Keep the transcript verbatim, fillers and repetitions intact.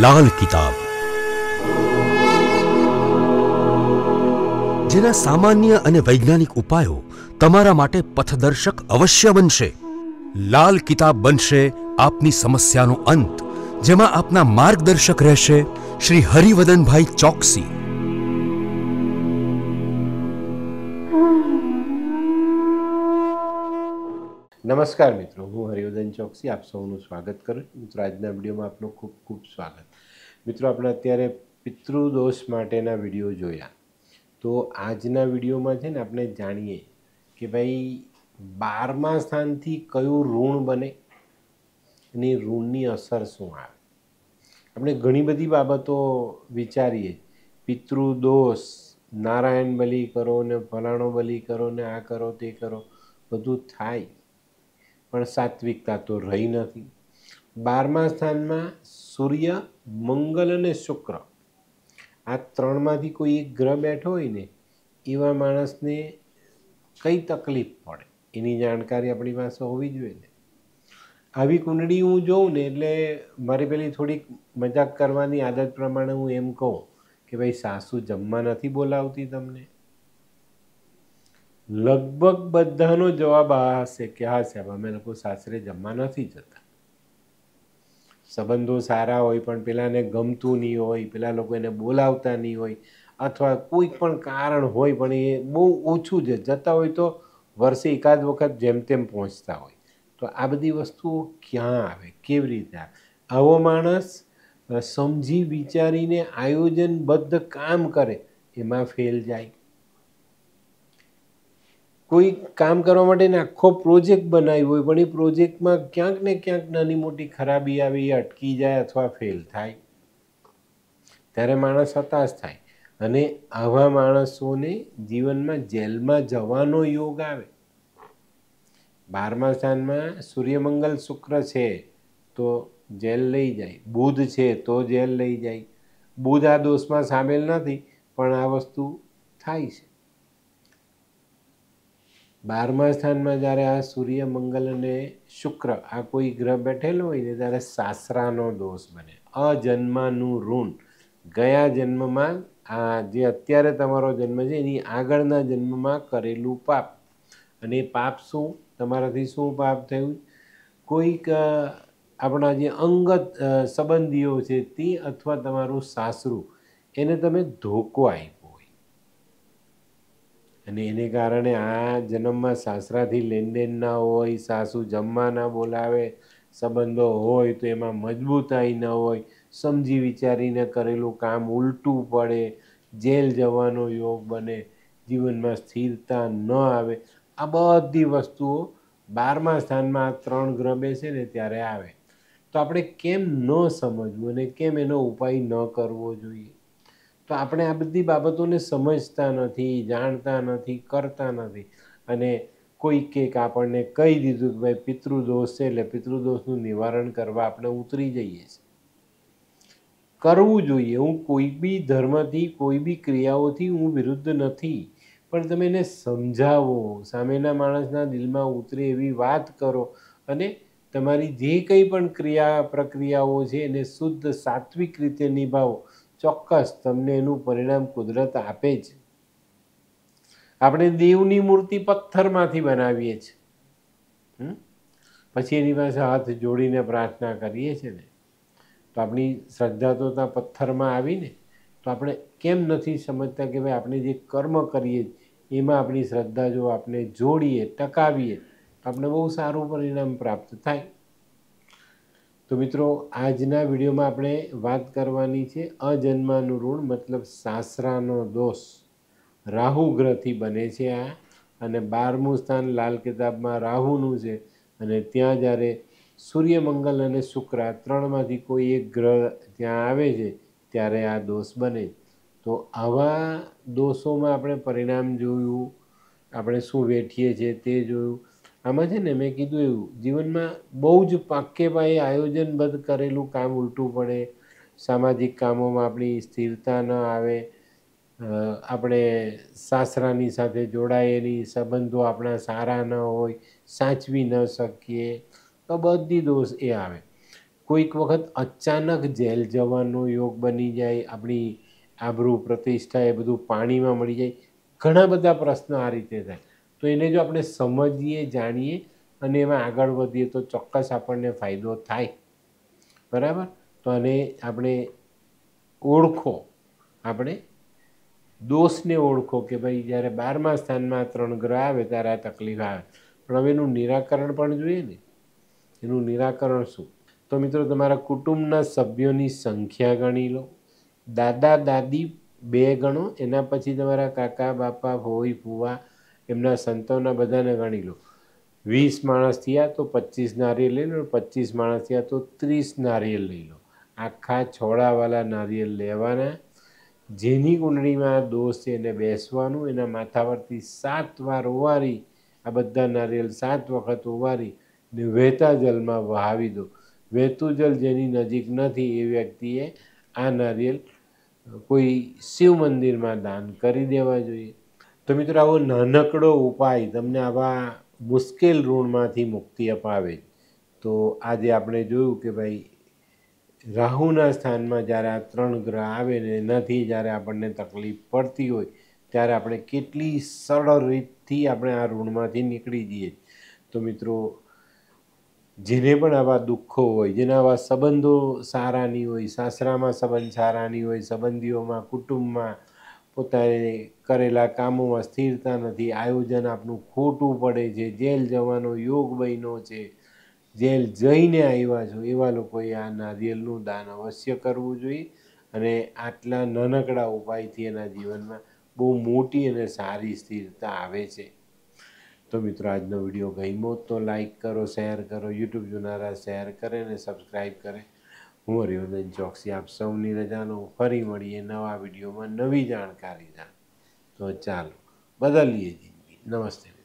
લાલ કિતાબ, જેના સામાન્ય અને વૈજ્ઞાનિક ઉપાયો તમારા માટે પથદર્શક અવશ્ય બનશે. લાલ કિતાબ બનશે આપની સમસ્યાનો અંત, જેમાં આપના માર્ગદર્શક રહેશે શ્રી હરિવદનભાઈ ચોકસી. નમસ્કાર મિત્રો, હું હરિવદન ચોકસી આપ સૌનું સ્વાગત કરું છું. મિત્રો, આજના વિડીયોમાં આપનું ખૂબ ખૂબ સ્વાગત. મિત્રો, આપણે અત્યારે પિતૃદોષ માટેના વિડીયો જોયા, તો આજના વિડીયોમાં છે ને આપણે જાણીએ કે ભાઈ બારમા સ્થાનથી કયું ઋણ બને અને ઋણની અસર શું આવે. આપણે ઘણી બધી બાબતો વિચારીએ, પિતૃદોષ, નારાયણ બલી કરો ને ફલાણો બલી કરો ને આ કરો તે કરો, બધું થાય પણ સાત્વિકતા તો રહી નથી. બારમા સ્થાનમાં સૂર્ય, મંગળ અને શુક્ર, આ ત્રણમાંથી કોઈ એક ગ્રહ બેઠો હોય ને એવા માણસને કઈ તકલીફ પડે એની જાણકારી આપણી પાસે હોવી જોઈએ ને. આવી કુંડળી હું જોઉં ને એટલે મારી પેલી થોડીક મજાક કરવાની આદત પ્રમાણે હું એમ કહું કે ભાઈ સાસુ જમવા નથી બોલાવતી તમને. લગભગ બધાનો જવાબ આ હશે કે હા સાહેબ, અમે લોકો સાસરે જમવા નથી જતા. સંબંધો સારા હોય પણ પેલાને ગમતું નહીં હોય, પેલા લોકો એને બોલાવતા નહીં હોય, અથવા કોઈ પણ કારણ હોય પણ એ બહુ ઓછું છે, જતા હોય તો વર્ષે એકાદ વખત જેમ તેમ પહોંચતા હોય. તો આ બધી વસ્તુઓ ક્યાં આવે, કેવી રીતે આવે? આવો માણસ સમજી વિચારીને આયોજનબદ્ધ કામ કરે એમાં ફેલ જાય. કોઈ કામ કરવા માટે આખો પ્રોજેક્ટ બનાવ્યો હોય પણ એ પ્રોજેક્ટમાં ક્યાંક ને ક્યાંક નાની મોટી ખરાબી આવી, એ અટકી જાય અથવા ફેલ થાય, ત્યારે માણસ હતાશ થાય. અને આવા માણસોને જીવનમાં જેલમાં જવાનો યોગ આવે. બારમા સ્થાનમાં સૂર્યમંગલ શુક્ર છે તો જેલ લઈ જાય, બુધ છે તો જેલ લઈ જાય. બુધ આ દોષમાં સામેલ નથી પણ આ વસ્તુ થાય છે. બારમા સ્થાનમાં જ્યારે આ સૂર્ય, મંગલ અને શુક્ર આ કોઈ ગ્રહ બેઠેલો હોય ને ત્યારે સાસરાનો દોષ બને, અજન્માનું ઋણ. ગયા જન્મમાં, આ જે અત્યારે તમારો જન્મ છે એની આગળના જન્મમાં કરેલું પાપ. અને પાપ શું, તમારાથી શું પાપ થયું? કોઈક આપણા જે અંગત સંબંધીઓ છે તે અથવા તમારું સાસરું, એને તમે ધોકો આપ્યો હોય અને એને કારણે આ જન્મમાં સાસરાથી લેનદેન ના હોય, સાસુ જમવા ના બોલાવે, સંબંધો હોય તો એમાં મજબૂતાઈ ન હોય, સમજી વિચારીને કરેલું કામ ઉલટું પડે, જેલ જવાનો યોગ બને, જીવનમાં સ્થિરતા ન આવે. આ બધી વસ્તુઓ બારમા સ્થાનમાં આ ત્રણ ગ્રહ બેસે ને ત્યારે આવે. તો આપણે કેમ ન સમજવું અને કેમ એનો ઉપાય ન કરવો જોઈએ? તો આપણે આ બધી બાબતોને સમજતા નથી, જાણતા નથી, કરતા નથી. અને કોઈ કંઈક આપણને કહી દીધું કે ભાઈ પિતૃદોષ છે એટલે પિતૃદોષનું નિવારણ કરવા આપણે ઉતરી જઈએ છીએ. કરવું જોઈએ. હું કોઈ બી ધર્મથી, કોઈ બી ક્રિયાઓથી હું વિરુદ્ધ નથી, પણ તમે એને સમજાવો, સામેના માણસના દિલમાં ઉતરે એવી વાત કરો અને તમારી જે કંઈ પણ ક્રિયા પ્રક્રિયાઓ છે એને શુદ્ધ સાત્વિક રીતે નિભાવો. ચોક્કસ તમને એનું પરિણામ કુદરત આપે જ. આપણે દેવની મૂર્તિ પથ્થરમાંથી બનાવીએ છીએ, પછી એની પાસે હાથ જોડીને પ્રાર્થના કરીએ છીએ ને, તો આપણી શ્રદ્ધા તો ત્યાં પથ્થરમાં આવીને. તો આપણે કેમ નથી સમજતા કે ભાઈ આપણે જે કર્મ કરીએ એમાં આપણી શ્રદ્ધા જો આપણે જોડીએ, ટકાવીએ તો આપણે બહુ સારું પરિણામ પ્રાપ્ત થાય. તો મિત્રો, આજના વિડીયોમાં આપણે વાત કરવાની છે અજન્માનું ઋણ, મતલબ સાસરાનો દોષ. રાહુ ગ્રહથી બને છે આ, અને બારમું સ્થાન લાલ કિતાબમાં રાહુનું છે. અને ત્યાં જ્યારે સૂર્ય, મંગલ અને શુક્ર આ ત્રણમાંથી કોઈ એક ગ્રહ ત્યાં આવે છે ત્યારે આ દોષ બને. તો આવા દોષોમાં આપણે પરિણામ જોયું, આપણે શું વેઠીએ છીએ તે જોયું. આમાં છે ને મેં કીધું એવું, જીવનમાં બહુ જ પાકે પાયે આયોજનબદ્ધ કરેલું કામ ઉલટું પડે, સામાજિક કામોમાં આપણી સ્થિરતા ન આવે, આપણે સાસરાની સાથે જોડાયેલી સંબંધો આપણા સારા ન હોય, સાચવી ન શકીએ, તો બધી દોષ એ આવે. કોઈક વખત અચાનક જેલ જવાનો યોગ બની જાય, આપણી આબરૂ પ્રતિષ્ઠા એ બધું પાણીમાં મળી જાય, ઘણા બધા પ્રશ્નો આ રીતે થાય. તો એને જો આપણે સમજીએ, જાણીએ અને એમાં આગળ વધીએ તો ચોક્કસ આપણને ફાયદો થાય. બરાબર? તો આને આપણે ઓળખો, આપણે દોષને ઓળખો કે ભાઈ જ્યારે બારમા સ્થાનમાં ત્રણ ગ્રહ આવે ત્યારે આ તકલીફ આવે, પણ હવે એનું નિરાકરણ પણ જોઈએ ને. એનું નિરાકરણ શું? તો મિત્રો, તમારા કુટુંબના સભ્યોની સંખ્યા ગણી લો. દાદા દાદી બે ગણો, એના પછી તમારા કાકા બાપા, ભોઈ ફુવા, એમના સંતાનોના બધાને ગણી લો. વીસ માણસ થયા તો પચીસ નારિયેલ લઈ લો, પચીસ માણસ થયા તો ત્રીસ નારિયેલ લઈ લો. આખા છોડાવાળા નારિયેલ લેવાના. જેની કુંડળીમાં દોષ છે એને બેસવાનું, એના માથા પરથી સાત વાર ઓવારી, આ બધા નારિયેલ સાત વખત ઓવારી ને વહેતા જલમાં વહાવી દો. વહેતું જલ જેની નજીક નથી એ વ્યક્તિએ આ નારિયેલ કોઈ શિવ મંદિરમાં દાન કરી દેવા જોઈએ. તો મિત્રો, આવો નાનકડો ઉપાય તમને આવા મુશ્કેલ ઋણમાંથી મુક્તિ અપાવે. તો આજે આપણે જોયું કે ભાઈ રાહુના સ્થાનમાં જ્યારે આ ત્રણ ગ્રહ આવે ને એનાથી જ્યારે આપણને તકલીફ પડતી હોય ત્યારે આપણે કેટલી સરળ રીતથી આપણે આ ઋણમાંથી નીકળી જઈએ. તો મિત્રો, જેને પણ આવા દુઃખો હોય, જેના આવા સંબંધો સારા નહીં હોય, સાસરામાં સંબંધ સારા નહીં હોય, સંબંધીઓમાં, કુટુંબમાં પોતાને કરેલા કામોમાં સ્થિરતા નથી, આયોજન આપણું ખોટું પડે છે, જેલ જવાનો યોગ બન્યો છે, જેલ જઈને આવ્યા છો, એવા લોકોએ આ નારિયેળનું દાન અવશ્ય કરવું જોઈએ. અને આટલા નાનકડા ઉપાયથી એના જીવનમાં બહુ મોટી અને સારી સ્થિરતા આવે છે. તો મિત્રો, આજનો વિડીયો ગમ્યો તો લાઈક કરો, શેર કરો, યુટ્યુબ જોનારા શેર કરે અને સબસ્ક્રાઈબ કરે. હું હરિવર્ધન ચોકસી આપ સૌની રજા લઉં. ફરી મળીએ નવા વિડીયોમાં નવી જાણકારી જાણ. તો ચાલો, બદલીએ જિંદગી. નમસ્તે.